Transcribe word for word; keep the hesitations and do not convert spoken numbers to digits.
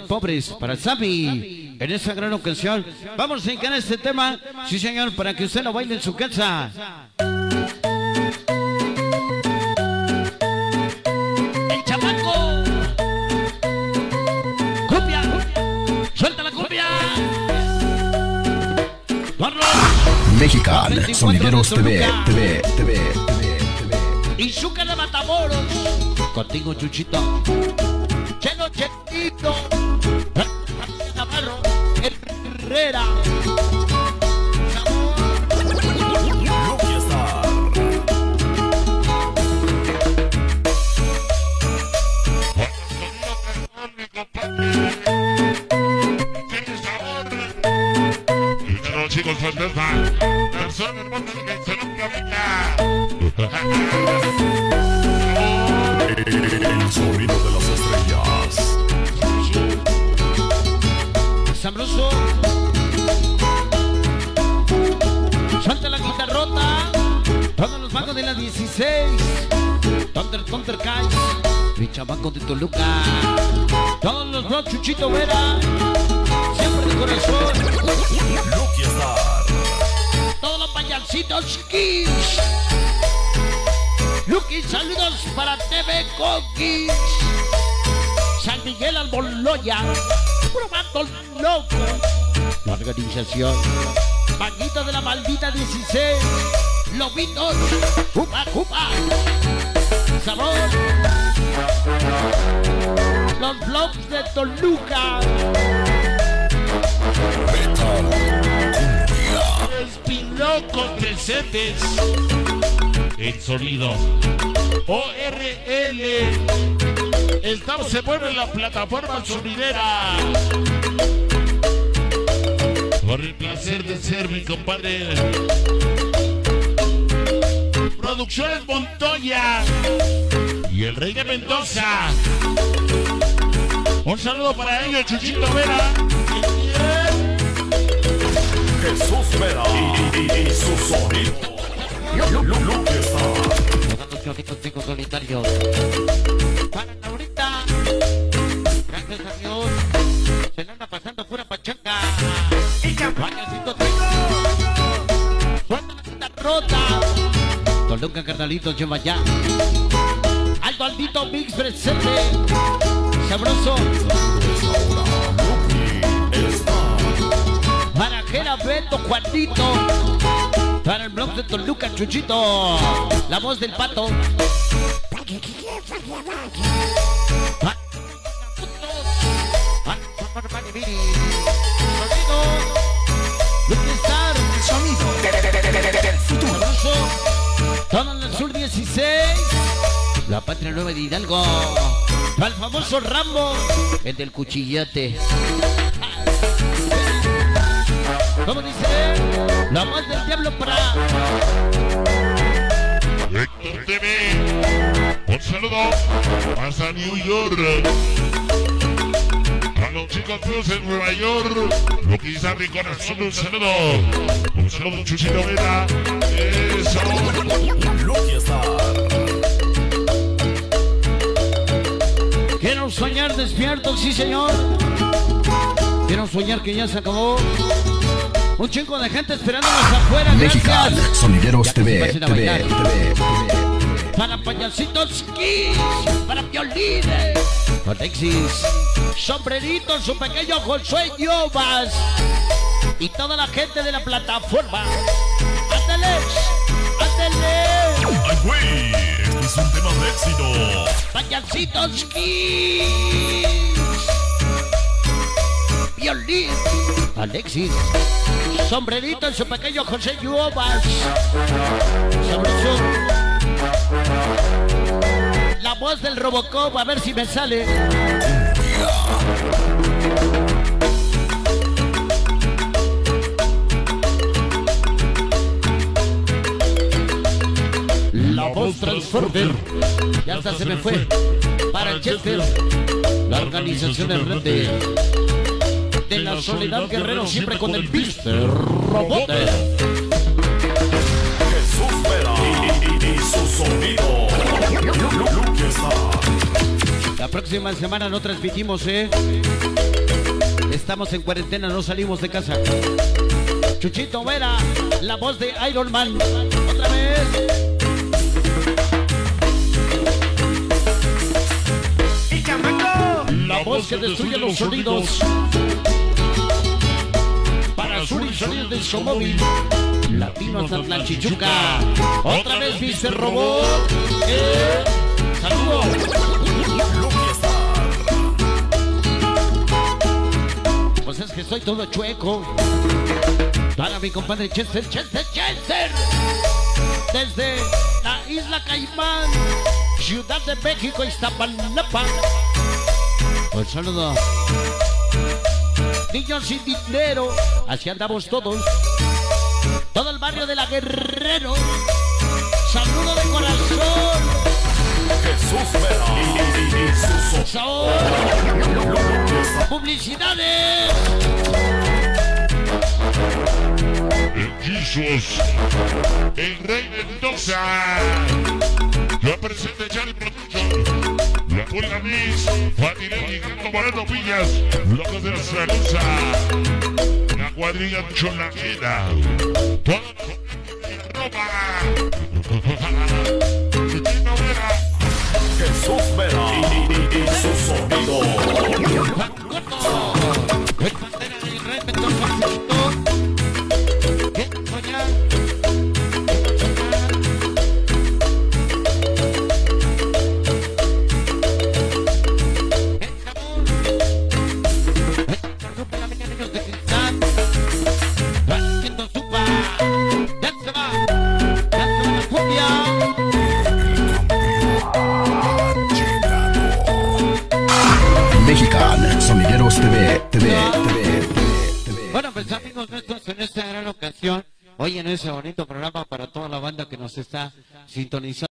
pobres, para el Sammy, en esta gran ocasión. Vamos a encarar este tema, sí señor, para que usted lo baile en su casa. El chamaco. Cumbia, suelta la cumbia. Mexican Sonideros T V, T V, T V, T V, T V. Y Zucca de Matamoros. Contigo, Chuchito. Chelo, Chetito. Navarro. Herrera. Chicos, fantasma, persona hermosa que se nunca venga. El sonido de las estrellas. Sabroso. Suelta la guitarrota. Todos los vagos de la dieciséis. Thunder, Thunder Guys. Mi chamaco de Toluca. Todos los blogs, Chuchito Vera. Siempre de corazón. Todos los payacitos Kids. Lucky, saludos para T V Coquis. San Miguel Alboloya. Probando loco. La organización. Vaguito de la maldita dieciséis. Lobitos. Cuba, Cuba. Sabor. Los vlogs de Toluca. Espinocos presentes. El sonido O R L. Estamos, se mueve la plataforma sonidera. Por el placer de ser mi compadre. Producciones Montoya y el Rey de Mendoza. Un saludo para ellos, Chuchito Vera. Jesús Vera y, y, y su sonido. Contigo solitario. Para ahorita. Gracias a Dios. Se le anda pasando pura pachanga. Vayacito tengo. Suelta la puta rota. Toluca, carnalitos, lleva ya. Aldo Aldito Mix presente. Sabroso. Para Jera, Beto, Juanito. Para el blog de Toluca, Chuchito. La voz del pato. El sonido del futuro. Todo en el sur dieciséis. La Patria Nueva de Hidalgo. Para el famoso Rambo. El del cuchillate. ¿Cómo dice? La voz del diablo para Héctor T V. Un saludo hasta New York. A los chicos feos en Nueva York. Lo que dice mi corazón, un saludo. Un saludo, Chuchito Vera. Eso. Quiero soñar despierto, sí señor. Quiero soñar que ya se acabó. Un chingo de gente esperándonos afuera. Mexican Gracias. Sonideros T V, Ya que T pasen a V, T bailar. V, T V. Para payasitos Kids. Para violines. Alexis. Sombreritos, su pequeño Josué Llobas. Y toda la gente de la plataforma. ¡Ándale! ¡Ándale! ¡Ay, güey! Este es un tema de éxito. Payasitos Kids. Violín. Alexis. Sombrerito en su pequeño José Llobas. Sabroso. La voz del Robocop, a ver si me sale. La voz Transformer. Ya hasta se me fue. Para el Chester. La organización de red de, de la Soledad Guerrero, siempre con el mister Robot. Jesús Vera y, y, y su sonido. La próxima semana no transmitimos, ¿eh? Estamos en cuarentena, no salimos de casa. Chuchito Vera, la voz de Iron Man. Otra vez. ¡Y chamaco! La voz que destruye los sonidos. Para sur y sonidos de Discomóvil. Latinos de la Chichuca. Otra vez mister Robot. Eh, saludos. Pues es que soy todo chueco. Para mi compadre Chester, Chester, Chester. Desde la Isla Caimán, Ciudad de México, Iztapalapa. Un saludo. Niños sin dinero, así andamos todos. Todo el barrio de la Guerrero. Saludo de corazón. Jesús Vera y, y, y sus Saúl. Publicidades. Jesus, el Rey Mendoza, lo presenta ya el productor, la Pulga Mix, Fatinelli, Grito Moreno Piñas, Locos de la Salusa, la cuadrilla Cholaguera, toda la ropa, Chiquito Vera, Jesús Vera y, y, y su sonido. El bandera del Rey Mendoza. Mexican Sonideros T V, T V, T V, T V. Bueno, pues amigos nuestros, en esta gran ocasión, hoy en ese bonito programa para toda la banda que nos está sintonizando.